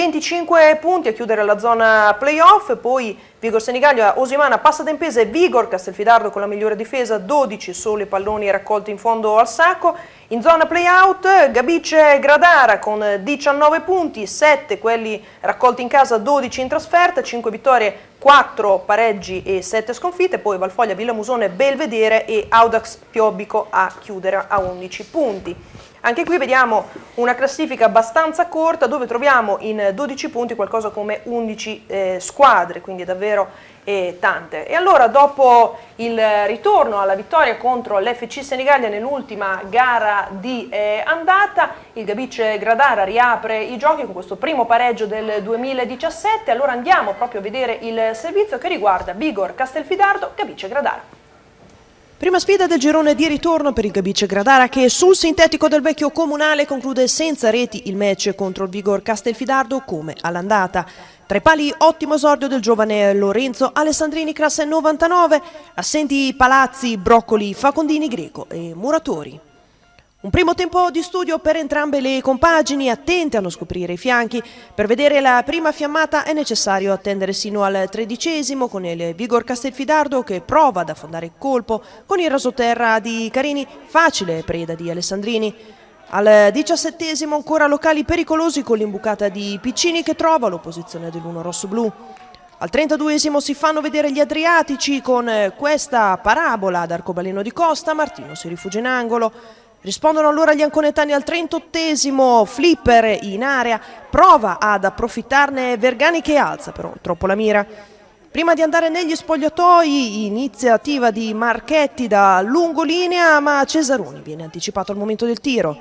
25 punti a chiudere la zona playoff, poi Vigor Senigallia, Osimana, Passatempeso e Vigor Castelfidardo con la migliore difesa, 12 solo i palloni raccolti in fondo al sacco. In zona playout Gabice Gradara con 19 punti, 7 quelli raccolti in casa, 12 in trasferta, 5 vittorie, 4 pareggi e 7 sconfitte, poi Valfoglia, Villamusone, Belvedere e Audax Piobbico a chiudere a 11 punti. Anche qui vediamo una classifica abbastanza corta dove troviamo in 12 punti qualcosa come 11 squadre, quindi davvero tante. E allora dopo il ritorno alla vittoria contro l'FC Senigallia nell'ultima gara di andata, il Gabice Gradara riapre i giochi con questo primo pareggio del 2017. Allora andiamo proprio a vedere il servizio che riguarda Vigor Castelfidardo, Gabice Gradara. Prima sfida del girone di ritorno per il Gabice Gradara che sul sintetico del vecchio comunale conclude senza reti il match contro il Vigor Castelfidardo come all'andata. Tra i pali ottimo esordio del giovane Lorenzo Alessandrini classe 99, assenti Palazzi, Broccoli, Facondini, Greco e Muratori. Un primo tempo di studio per entrambe le compagini, attente a non scoprire i fianchi. Per vedere la prima fiammata è necessario attendere sino al 13° con il Vigor Castelfidardo che prova ad affondare il colpo con il rasoterra di Carini, facile preda di Alessandrini. Al 17° ancora locali pericolosi con l'imbucata di Piccini che trova l'opposizione dell'1 rosso-blu. Al 32° si fanno vedere gli Adriatici con questa parabola ad arcobaleno di Costa, Martino si rifugia in angolo. Rispondono allora gli anconetani al 38°, Flipper in area, prova ad approfittarne Vergani che alza però troppo la mira. Prima di andare negli spogliatoi, iniziativa di Marchetti da lungolinea, ma Cesaroni viene anticipato al momento del tiro.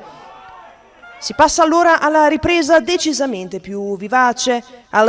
Si passa allora alla ripresa decisamente più vivace.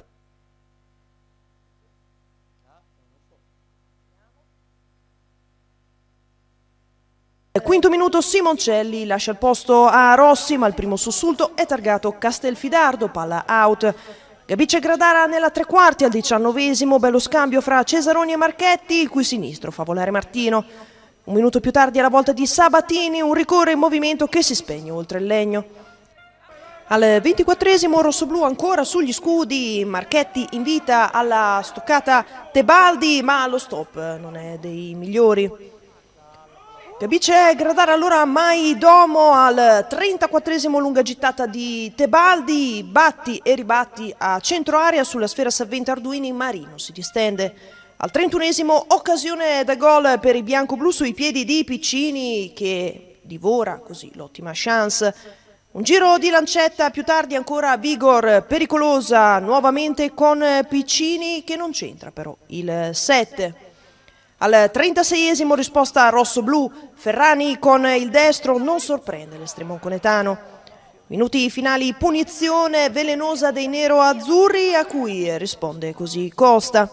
Quinto minuto Simoncelli lascia il posto a Rossi, ma il primo sussulto è targato Castelfidardo, palla out. Gabice Gradara nella tre quarti al 19°, bello scambio fra Cesaroni e Marchetti, il cui sinistro fa volare Martino. Un minuto più tardi alla volta di Sabatini, un ricorre in movimento che si spegne oltre il legno. Al 24° rossoblu ancora sugli scudi, Marchetti invita alla stoccata Tebaldi, ma lo stop non è dei migliori. Gabice Gradara allora mai domo al 34° lunga gittata di Tebaldi, batti e ribatti a centro area sulla sfera servente Arduini, Marino si distende. Al 31° occasione da gol per i bianco-blu sui piedi di Piccini che divora così l'ottima chance. Un giro di lancetta più tardi ancora Vigor pericolosa nuovamente con Piccini che non c'entra però il 7. Al 36° risposta rosso-blu, Ferrani con il destro non sorprende l'estremo anconetano. Minuti finali punizione velenosa dei nero-azzurri a cui risponde così Costa.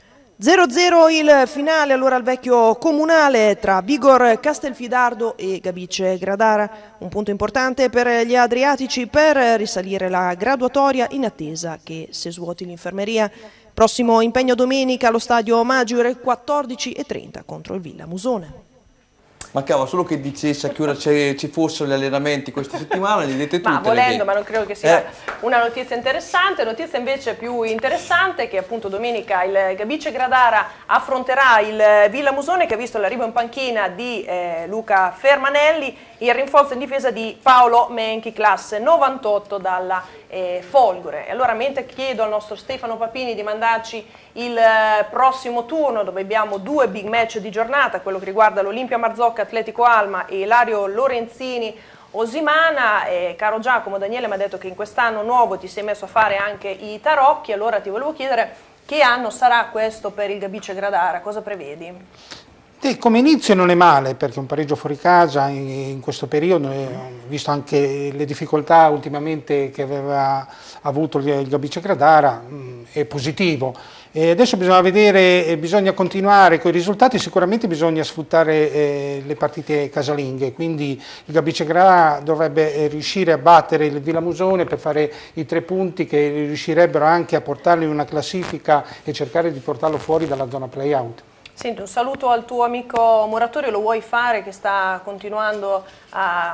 0-0 il finale allora al vecchio comunale tra Vigor Castelfidardo e Gabice Gradara. Un punto importante per gli adriatici per risalire la graduatoria in attesa che si svuoti l'infermeria. Prossimo impegno domenica allo stadio Maggiore 14:30 contro il Villamusone. Mancava solo che dicesse a che ora ci fossero gli allenamenti questa settimana, gli dite tutte. Ma volendo, ma non credo che sia una notizia interessante. Notizia invece più interessante è che appunto domenica il Gabice Gradara affronterà il Villamusone che ha visto l'arrivo in panchina di Luca Fermanelli, il rinforzo in difesa di Paolo Menchi, classe 98 dalla Folgore. E allora mentre chiedo al nostro Stefano Papini di mandarci il prossimo turno dove abbiamo due big match di giornata, quello che riguarda l'Olimpia Marzocca Atletico Alma e Ilario Lorenzini Osimana. Caro Giacomo, Daniele mi ha detto che in quest'anno nuovo ti sei messo a fare anche i tarocchi, allora ti volevo chiedere che anno sarà questo per il Gabice Gradara, cosa prevedi? Come inizio non è male perché un pareggio fuori casa in questo periodo, visto anche le difficoltà ultimamente che aveva avuto il Gabice Gradara, è positivo. E adesso bisogna vedere, bisogna continuare con i risultati, sicuramente bisogna sfruttare le partite casalinghe, quindi il Gabice Gradara dovrebbe riuscire a battere il Villamusone per fare i 3 punti che riuscirebbero anche a portarlo in una classifica e cercare di portarlo fuori dalla zona play-out. Senti, un saluto al tuo amico Muratori, lo vuoi fare che sta continuando a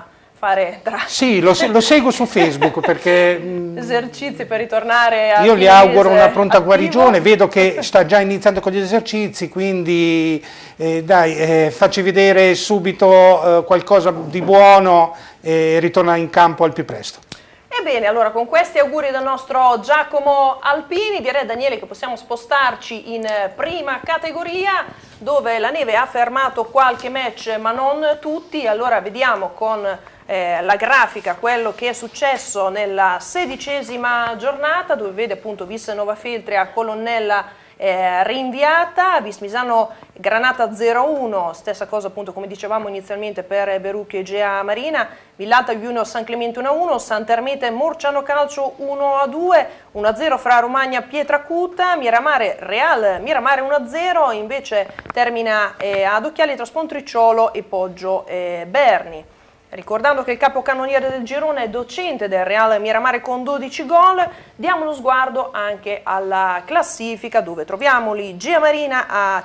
fare Sì, lo seguo su Facebook perché esercizi per ritornare a io gli auguro una pronta attivo. guarigione, vedo che sta già iniziando con gli esercizi, quindi facci vedere subito qualcosa di buono e ritorna in campo al più presto. Ebbene, allora con questi auguri del nostro Giacomo Alpini, direi Daniele che possiamo spostarci in prima categoria, dove la neve ha fermato qualche match ma non tutti. Allora vediamo con la grafica quello che è successo nella 16ª giornata, dove vede appunto Vis Nova Feltria Colonnella rinviata, Vis Misano Granata 0-1, stessa cosa appunto come dicevamo inizialmente per Verrucchio e Gea Marina, Villalta Junior San Clemente 1-1, Santermete Morciano Calcio 1-2, 1-0 fra Romagna Pietracuta, Miramare Real Miramare 1-0, invece termina ad occhiali tra Spontricciolo e Poggio Berni. Ricordando che il capocannoniere del girone è docente del Real Miramare con 12 gol, diamo uno sguardo anche alla classifica dove troviamo Gea Marina a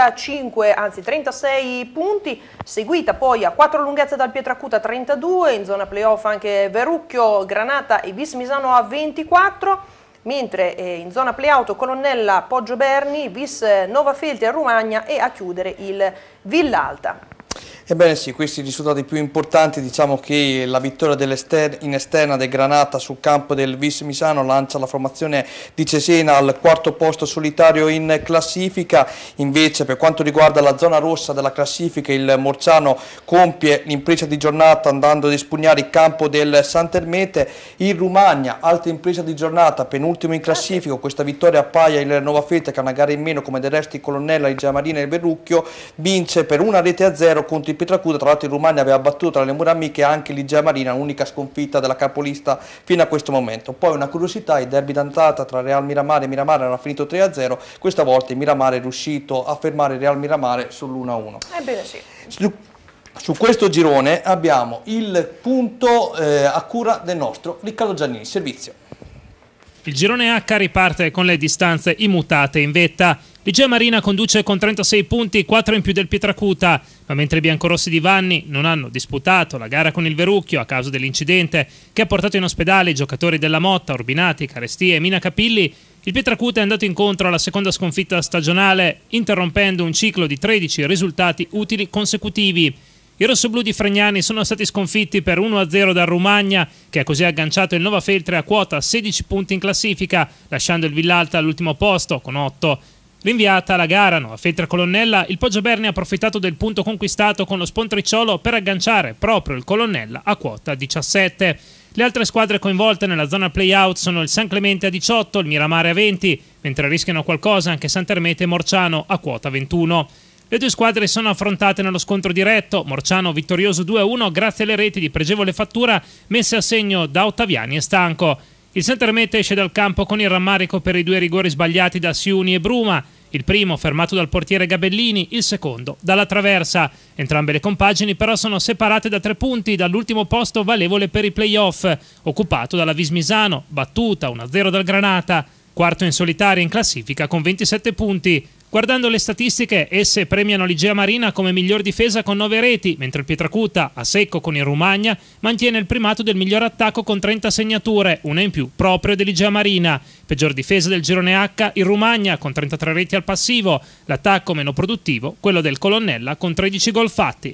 36 punti, seguita poi a 4 lunghezze dal Pietracuta 32, in zona playoff anche Verrucchio, Granata e Vis Misano a 24, mentre in zona playout Colonnella, Poggio Berni, Vis Nova Feltria e Romagna e a chiudere il Villalta. Ebbene sì, questi risultati più importanti, diciamo che la vittoria in esterna del Granata sul campo del Vis Misano lancia la formazione di Cesena al 4° posto solitario in classifica, invece per quanto riguarda la zona rossa della classifica il Morciano compie l'impresa di giornata andando ad espugnare il campo del Santermete, il Romagna altra impresa di giornata, penultimo in classifica, questa vittoria appaia il Nova Feltria che ha una gara in meno come del resto il Colonnella, il Gea Marina e il Verrucchio, vince per 1-0 contro il Pietracuta. Tra l'altro il Romagna aveva battuto tra le mura amiche anche l'Igea Marina, l'unica sconfitta della capolista fino a questo momento. Poi una curiosità, il derby d'andata tra Real Miramare e Miramare era finito 3-0, questa volta il Miramare è riuscito a fermare il Real Miramare sull'1-1. Ebbene sì. Su questo girone abbiamo il punto a cura del nostro Riccardo Giannini, servizio. Il girone H riparte con le distanze immutate in vetta. L'Igea Marina conduce con 36 punti, 4 in più del Pietracuta, ma mentre i biancorossi di Vanni non hanno disputato la gara con il Verrucchio a causa dell'incidente che ha portato in ospedale i giocatori della Motta, Urbinati, Carestia e Mina Capilli, il Pietracuta è andato incontro alla seconda sconfitta stagionale, interrompendo un ciclo di 13 risultati utili consecutivi. I rossoblù di Fregnani sono stati sconfitti per 1-0 dal Romagna, che ha così agganciato il Nova Feltria a quota 16 punti in classifica, lasciando il Villalta all'ultimo posto con 8. Rinviata la gara Nova Feltria Colonnella, il Poggio Berni ha approfittato del punto conquistato con lo Spontricciolo per agganciare proprio il Colonnella a quota 17. Le altre squadre coinvolte nella zona play-out sono il San Clemente a 18, il Miramare a 20, mentre rischiano qualcosa anche Santermete e Morciano a quota 21. Le due squadre sono affrontate nello scontro diretto, Morciano vittorioso 2-1 grazie alle reti di pregevole fattura messe a segno da Ottaviani e Stanco. Il Santermete esce dal campo con il rammarico per i 2 rigori sbagliati da Siuni e Bruma, il primo fermato dal portiere Gabellini, il secondo dalla traversa. Entrambe le compagini però sono separate da 3 punti dall'ultimo posto valevole per i play-off, occupato dalla Vis Misano, battuta 1-0 dal Granata, quarto in solitaria in classifica con 27 punti. Guardando le statistiche, esse premiano l'Igea Marina come miglior difesa con 9 reti, mentre il Pietracuta, a secco con il Romagna, mantiene il primato del miglior attacco con 30 segnature, una in più proprio dell'Igea Marina. Peggior difesa del girone H, il Romagna con 33 reti al passivo, l'attacco meno produttivo, quello del Colonnella con 13 gol fatti.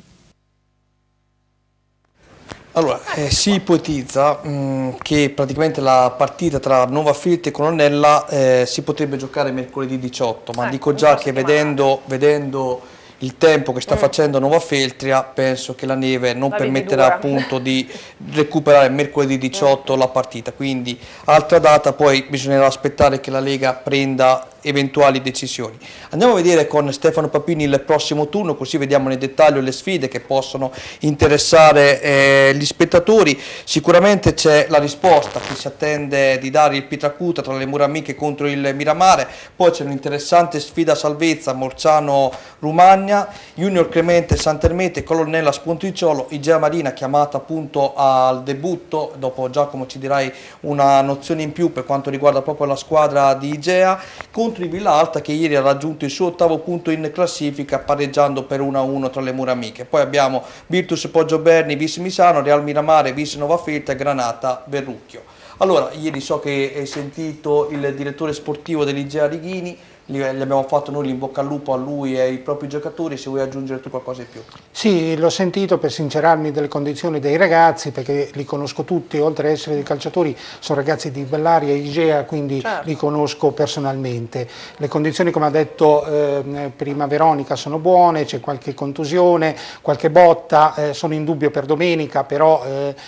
Allora, si ipotizza che praticamente la partita tra Nova Feltria e Colonnella si potrebbe giocare mercoledì 18, ma dico già che vedendo il tempo che sta facendo Nova Feltria, penso che la neve non permetterà appunto di recuperare mercoledì 18 la partita, quindi altra data, poi bisognerà aspettare che la Lega prenda eventuali decisioni. Andiamo a vedere con Stefano Papini il prossimo turno, così vediamo nel dettaglio le sfide che possono interessare gli spettatori. Sicuramente c'è la risposta che si attende di dare il Pietracuta tra le mura amiche contro il Miramare, poi c'è un'interessante sfida a salvezza Morciano-Romagna, Junior Clemente Santermete, Colonnella Spontricciolo, Igea Marina chiamata appunto al debutto, dopo Giacomo ci dirai una nozione in più per quanto riguarda proprio la squadra di Igea, contro contro il Villa Alta che ieri ha raggiunto il suo 8º punto in classifica pareggiando per 1-1 tra le mura amiche. Poi abbiamo Virtus Poggioberni, Vis Misano, Real Miramare, Vis Nova Felta e Granata Verrucchio. Allora, ieri so che hai sentito il direttore sportivo dell'Igea Righini, gli abbiamo fatto noi l'in bocca al lupo a lui e ai propri giocatori, se vuoi aggiungere tu qualcosa in più. Sì, l'ho sentito per sincerarmi delle condizioni dei ragazzi, perché li conosco tutti, oltre ad essere dei calciatori, sono ragazzi di Bellaria e Igea, quindi li conosco personalmente. Le condizioni, come ha detto prima Veronica, sono buone, c'è qualche contusione, qualche botta, sono in dubbio per domenica, però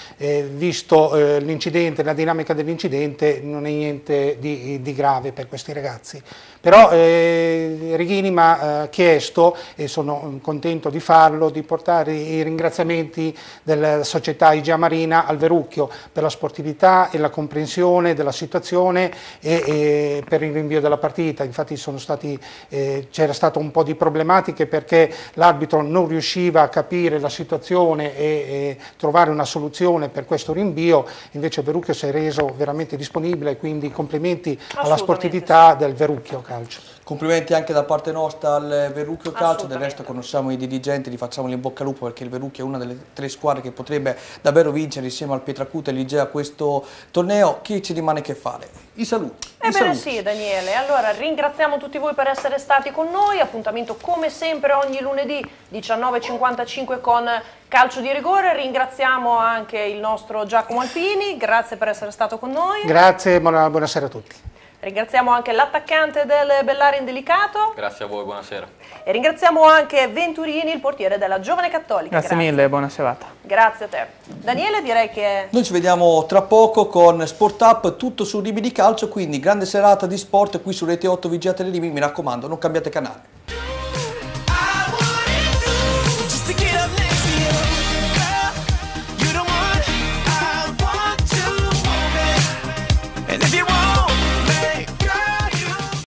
visto l'incidente, la dinamica dell'incidente, non è niente di grave per questi ragazzi. Però Righini mi ha chiesto, e sono contento di farlo, di portare i ringraziamenti della società Igea Marina al Verrucchio per la sportività e la comprensione della situazione e per il rinvio della partita. Infatti c'era stato un po' di problematiche perché l'arbitro non riusciva a capire la situazione e trovare una soluzione per questo rinvio, invece il Verrucchio si è reso veramente disponibile, quindi complimenti alla sportività del Verrucchio Calcio. Complimenti anche da parte nostra al Verrucchio Calcio, del resto conosciamo i dirigenti, li facciamo in bocca al lupo perché il Verrucchio è una delle 3 squadre che potrebbe davvero vincere insieme al Pietracuta e l'Igea questo torneo. Che ci rimane che fare? I saluti. Ebbene sì, Daniele, allora ringraziamo tutti voi per essere stati con noi, appuntamento come sempre ogni lunedì 19:55 con Calcio di Rigore, ringraziamo anche il nostro Giacomo Alpini, grazie per essere stato con noi. Grazie, buonasera a tutti. Ringraziamo anche l'attaccante del Bellaria Indelicato. Grazie a voi, buonasera. E ringraziamo anche Venturini, il portiere della Giovane Cattolica. Grazie mille, buona serata. Grazie a te. Daniele, direi che... Noi ci vediamo tra poco con Sport Up, tutto su Rimini Calcio, quindi grande serata di sport qui su Rete 8 Vigea Telerimini, mi raccomando, non cambiate canale.